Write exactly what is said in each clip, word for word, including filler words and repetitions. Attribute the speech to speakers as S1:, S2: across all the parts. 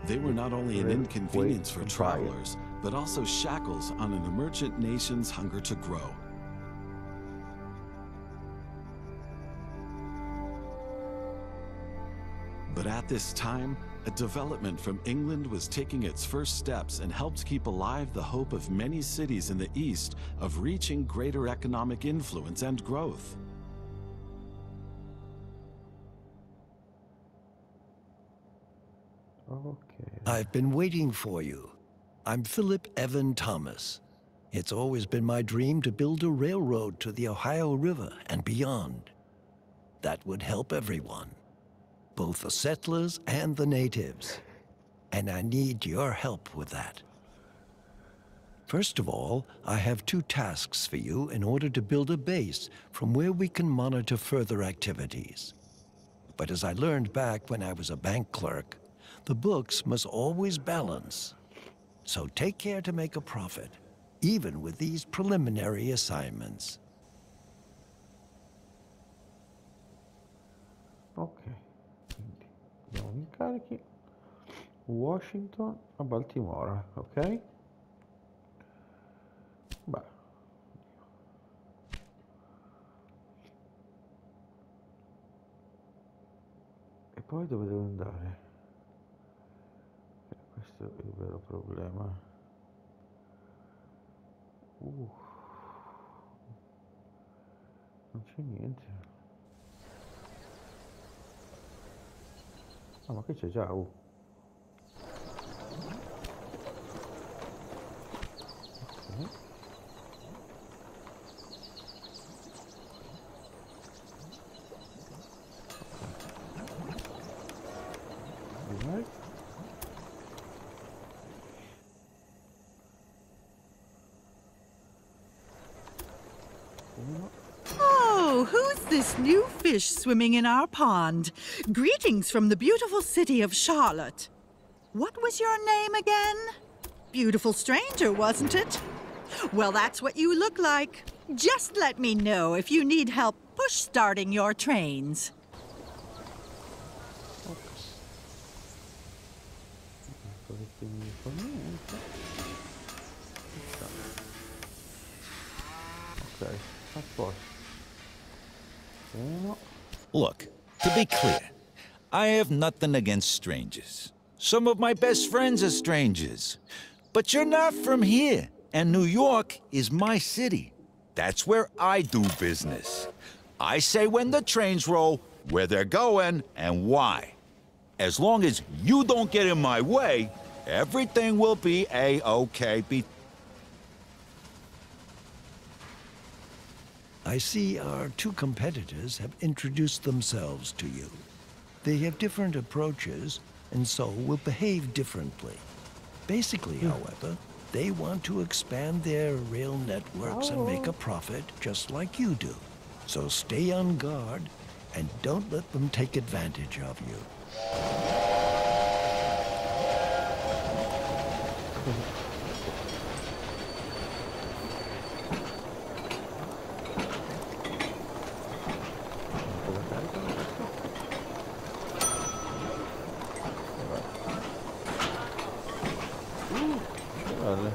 S1: They were not only an
S2: Wait,
S1: inconvenience for
S2: wait, try it.
S1: travelers, but also shackles on an emergent nation's hunger to grow. But at this time, a development from England was taking its first steps and helped keep alive the hope of many cities in the East of reaching greater economic influence and growth.
S2: Okay.
S3: I've been waiting for you. I'm Philip Evan Thomas. It's always been my dream to build a railroad to the Ohio River and beyond. That would help everyone, both the settlers and the natives. And I need your help with that. First of all, I have two tasks for you in order to build a base from where we can monitor further activities. But as I learned back when I was a bank clerk, the books must always balance. So take care to make a profit, even with these preliminary assignments.
S2: Ok, quindi abbiamo gli incarichi. Washington a Baltimora, ok? Beh. E poi dove devo andare? Eh, questo è il vero problema. Uh, non c'è niente. Ah, ma che c'è già? Uh. Ok. Direi. Uno.
S4: Oh, who's this new fish swimming in our pond? Greetings from the beautiful city of Charlotte. What was your name again? Beautiful stranger, wasn't it? Well, that's what you look like. Just let me know if you need help push starting your trains.
S2: Ok, a posto. Uno.
S5: Look, to be clear, I have nothing against strangers. Some of my best friends are strangers. But you're not from here, and New York is my city. That's where I do business. I say when the trains roll, where they're going, and why. As long as you don't get in my way, everything will be A-okay. Be
S3: I see our two competitors have introduced themselves to you. They have different approaches, and so will behave differently. Basically, however, they want to expand their rail networks and make a profit just like you do. So stay on guard and don't let them take advantage of you.
S2: Vale.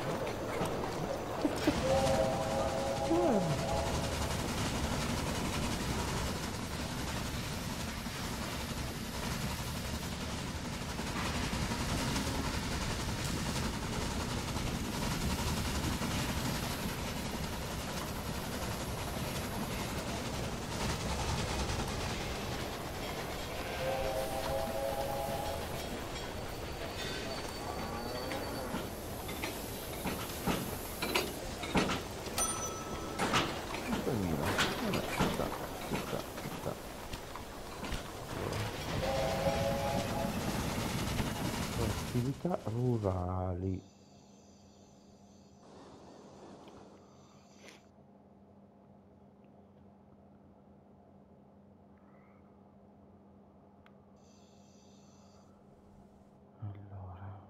S2: Attività rurali. Allora.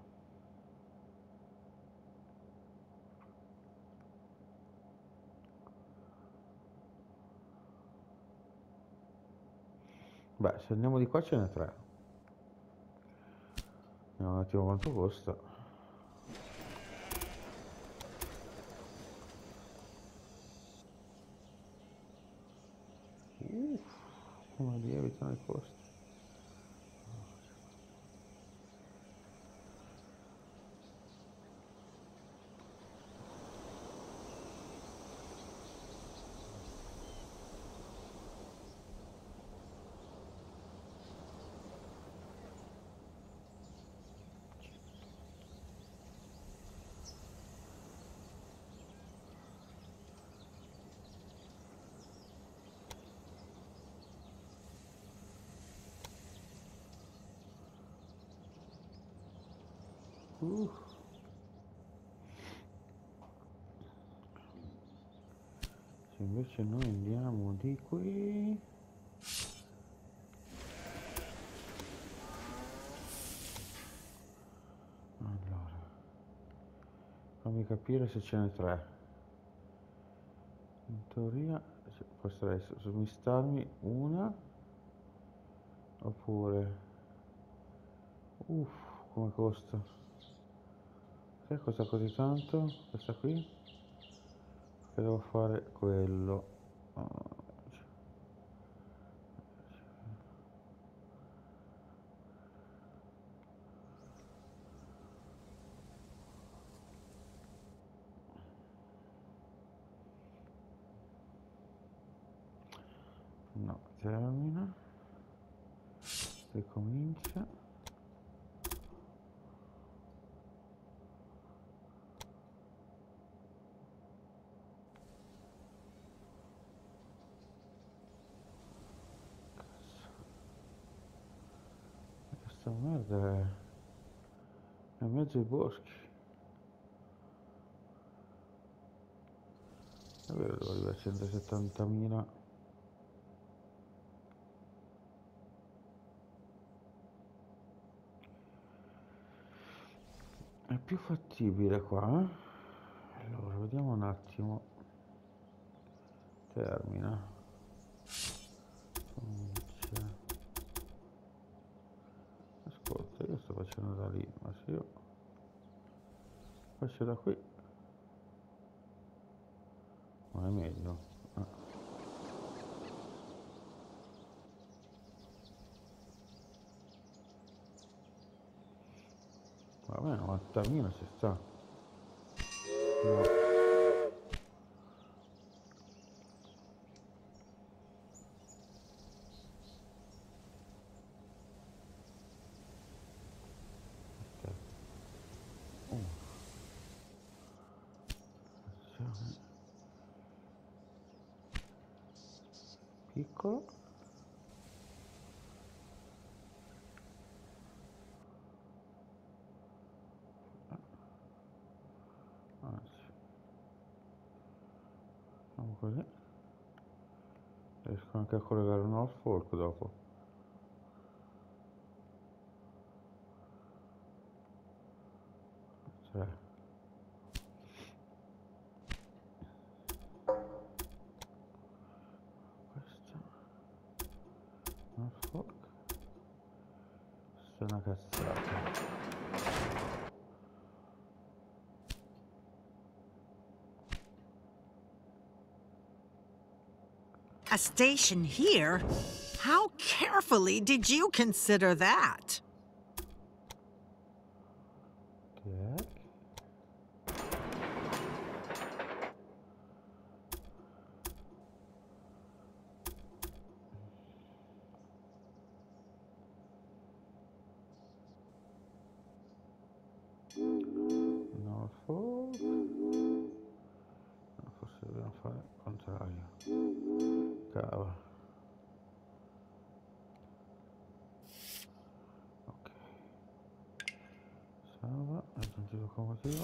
S2: Beh, se andiamo di qua ce n'è tre. Vediamo un attimo quanto costa. Uff, come lievitano i costi. Uh. Se invece noi andiamo di qui, allora fammi capire se ce n'è tre. In teoria potrei smistarmi una, oppure uff, come costa. Che costa così tanto? Questa qui? Che devo fare quello. Oh. No, termina. Ricomincia. Questa merda è, è in mezzo ai boschi. È vero, devo arrivare a centosettantamila. È più fattibile qua, eh? Allora, vediamo un attimo. Termina. Comincia. Ascolta, io sto facendo da lì, ma se io faccio da qui, ma è meglio. Ah. Vabbè, novantamila ci sta. No. Piccolo. Anzi, facciamo così. Riesco anche a collegare un Norfolk dopo. Tre. Questa Norfolk. Questa è una cazzata.
S4: A station here? How carefully did you consider that?
S2: Tack. Norfolk. No, forse dobbiamo fare il contrario. Cava. Ok. Salva, aggiungi locomotiva.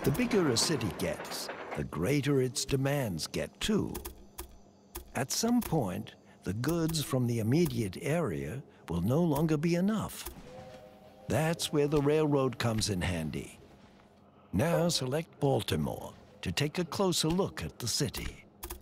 S3: The bigger a city gets, the greater its demands get too. At some point, the goods from the immediate area will no longer be enough. That's where the railroad comes in handy. Now select Baltimore to take a closer look at the city.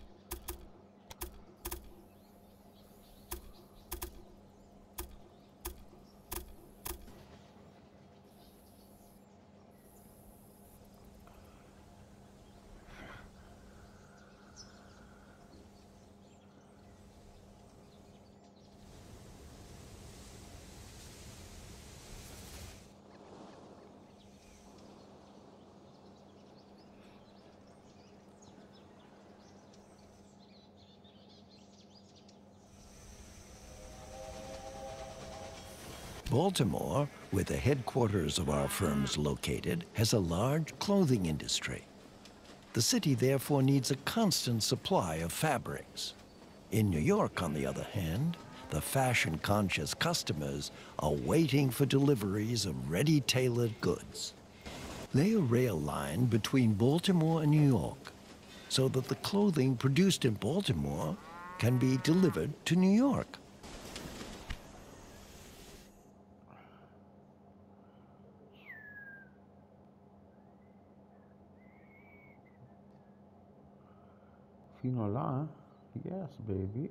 S3: Baltimore, where the headquarters of our firm is located, has a large clothing industry. The city therefore needs a constant supply of fabrics. In New York, on the other hand, the fashion-conscious customers are waiting for deliveries of ready-tailored goods. Lay a rail line between Baltimore and New York so that the clothing produced in Baltimore can be delivered to New York.
S2: Fino là? Yes, baby.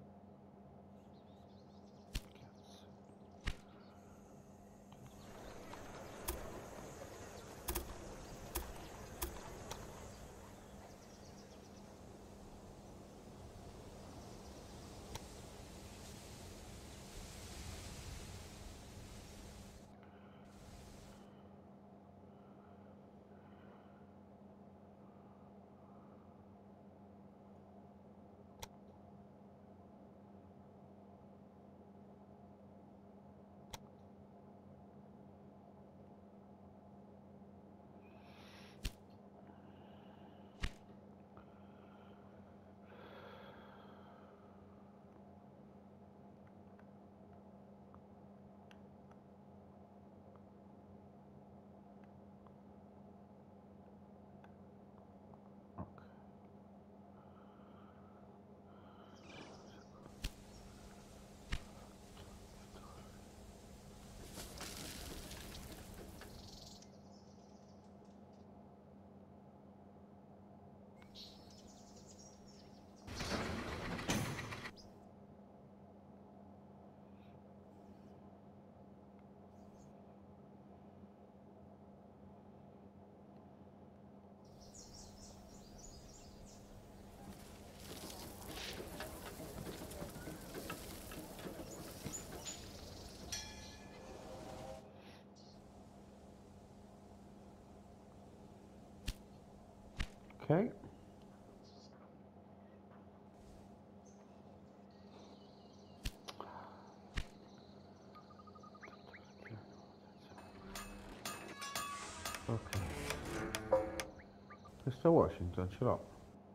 S2: Ok. Ok. Questo è Washington, ce l'ho.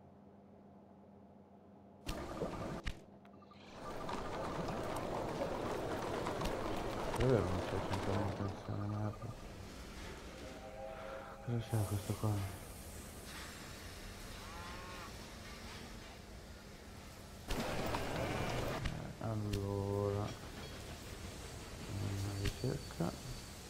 S2: È vero, non c'è sempre manutenzione, merda. Cosa c'è questo qua? Allora, una ricerca.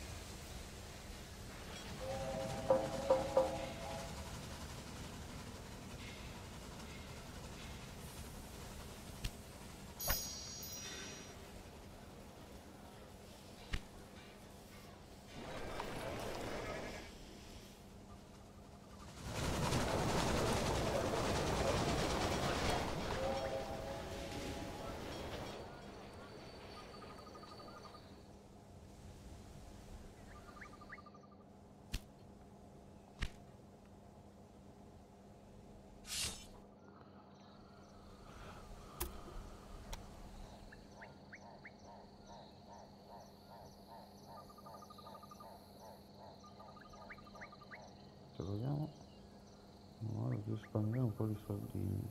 S2: Proviamo in modo di risparmiare un po' di soldini.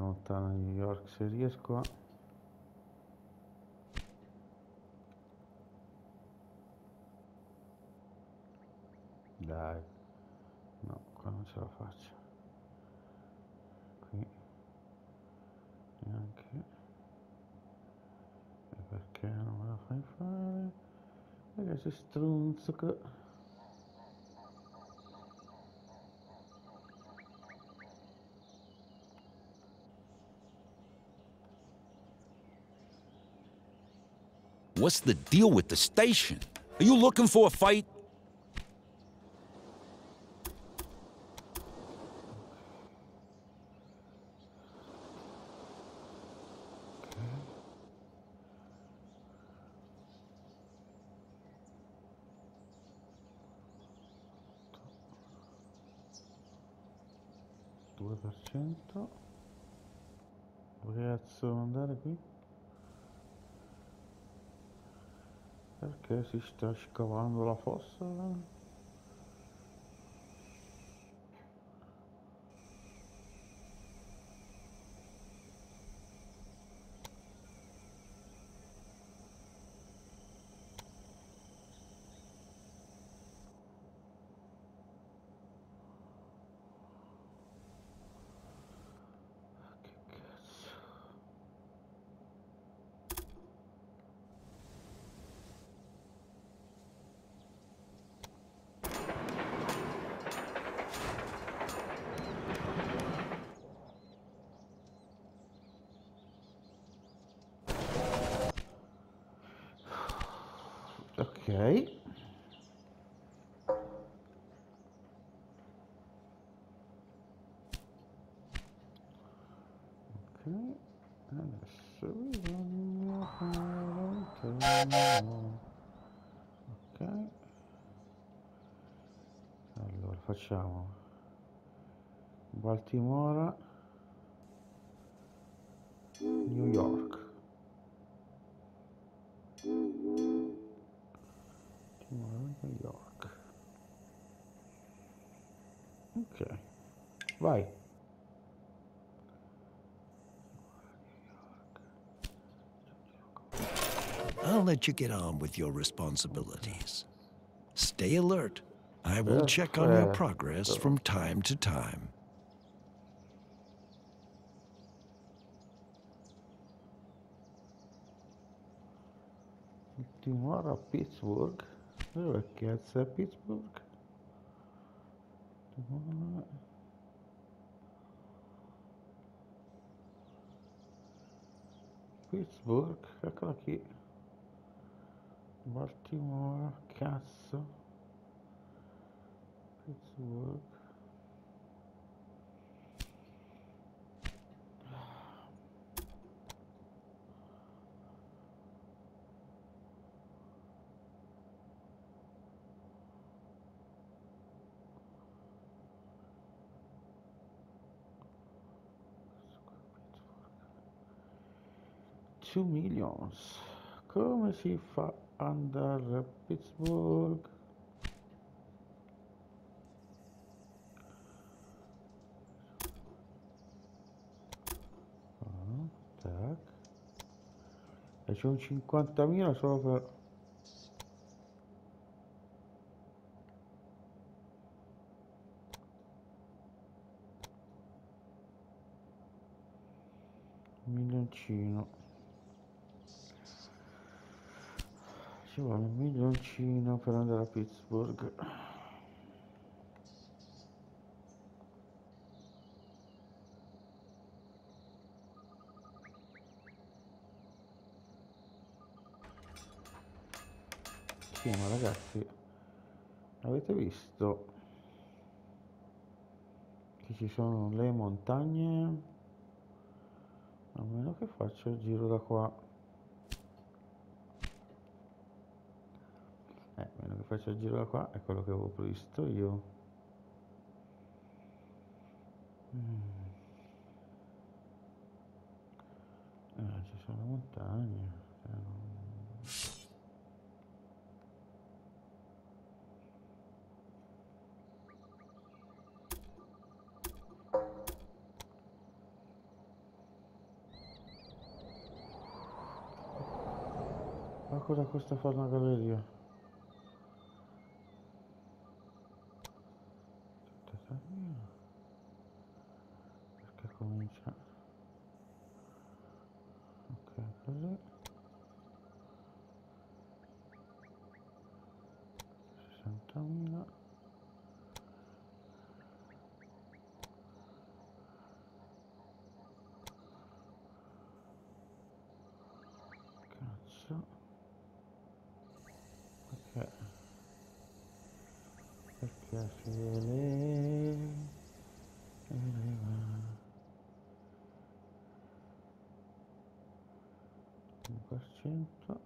S2: lontano da New York se riesco a... Dai, no, qua non ce la faccio. Qui neanche. E perché non me la fai fare? Perché sei strunzo che...
S5: What's the deal with the station? Are you looking for a fight?
S2: due per cento. Dove cazzo devo andare qui? Perché si sta scavando la fossa? Che cazzo? Ok. Ok, adesso bisogna fare un turno. Ok, allora facciamo Baltimora, New York. Baltimora, New York. Ok, vai.
S3: I'll let you get on with your responsibilities. Stay alert. I will check on your progress from time to time.
S2: Baltimora, Pittsburgh. Dove cazzo è Pittsburgh? Baltimora. Pittsburgh, eccola qui. Baltimora, cazzo. Pittsburgh. two millions. Come si fa andare a Pittsburgh? Ah, tac. E c'è un cinquantamila solo per... un milioncino. Ci vuole un milioncino per andare a Pittsburgh. Sì, ma ragazzi, avete visto che ci sono le montagne? A meno che faccia il giro da qua. Eh, a meno che faccia il giro da qua, è quello che avevo previsto io. Mm. Eh, ci sono le montagne. Eh, non... Ma cosa costa fare una galleria? Perché comincia? Ok, così. sessantamila. Cazzo. Perché? Perché si eleva, eleva. un per cento.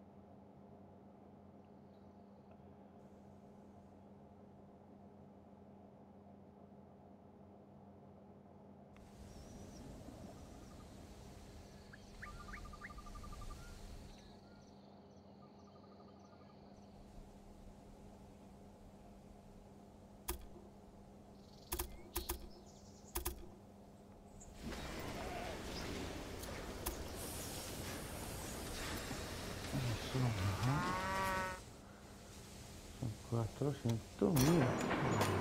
S2: Sono quattrocentomila.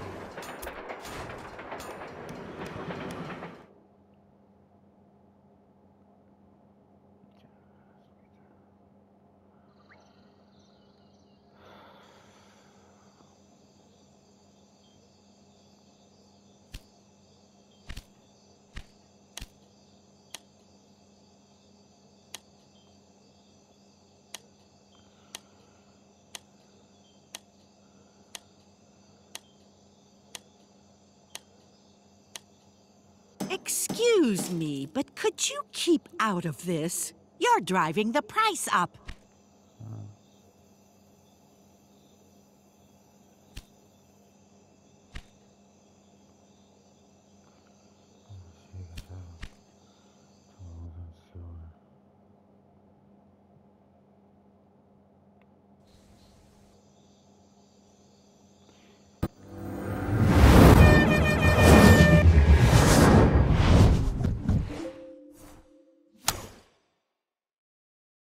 S4: Excuse me, but could you keep out of this? You're driving the price up.